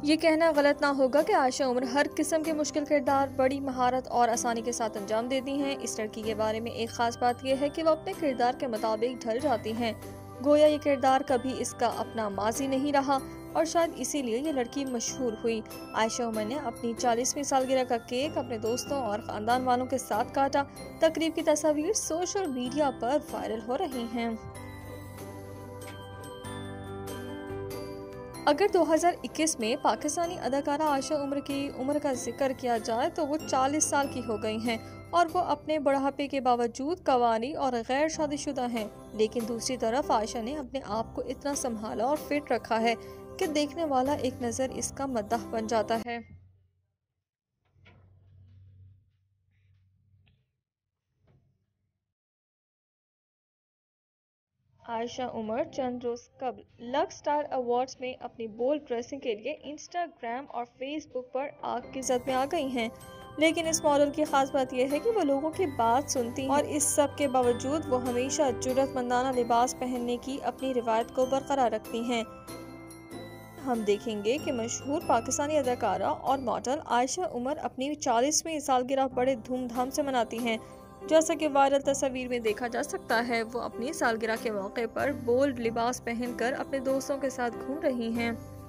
ये कहना गलत ना होगा कि आयशा उमर हर किस्म के मुश्किल किरदार बड़ी महारत और आसानी के साथ अंजाम देती हैं। इस लड़की के बारे में एक खास बात यह है कि वो अपने किरदार के मुताबिक ढल जाती हैं। गोया ये किरदार कभी इसका अपना माजी नहीं रहा और शायद इसीलिए ये लड़की मशहूर हुई। आयशा उमर ने अपनी 40वीं सालगिरह का केक अपने दोस्तों और खानदान वालों के साथ काटा। तकरीब की तस्वीर सोशल मीडिया पर वायरल हो रही हैं। अगर 2021 में पाकिस्तानी अदाकारा आयशा उमर की उम्र का जिक्र किया जाए तो वो 40 साल की हो गई हैं और वो अपने बुढ़ापे के बावजूद कवानी और गैर शादीशुदा हैं। लेकिन दूसरी तरफ आयशा ने अपने आप को इतना संभाला और फिट रखा है कि देखने वाला एक नज़र इसका मद्दाह बन जाता है। आयशा उमर चंद रोज कबल लक्स स्टार अवार्ड्स में अपनी बोल्ड ड्रेसिंग के लिए इंस्टाग्राम और फेसबुक पर आग की जद में आ गई हैं। लेकिन इस मॉडल की खास बात यह है कि वो लोगों की बात सुनती हैं और इस सब के बावजूद वो हमेशा जुर्रतमंदाना लिबास पहनने की अपनी रिवायत को बरकरार रखती हैं। हम देखेंगे कि मशहूर पाकिस्तानी अदाकारा और मॉडल आयशा उमर अपनी 40वीं सालगिरह बड़े धूमधाम से मनाती हैं। जैसा कि वायरल तस्वीर में देखा जा सकता है, वो अपनी सालगिरह के मौके पर बोल्ड लिबास पहनकर अपने दोस्तों के साथ घूम रही हैं।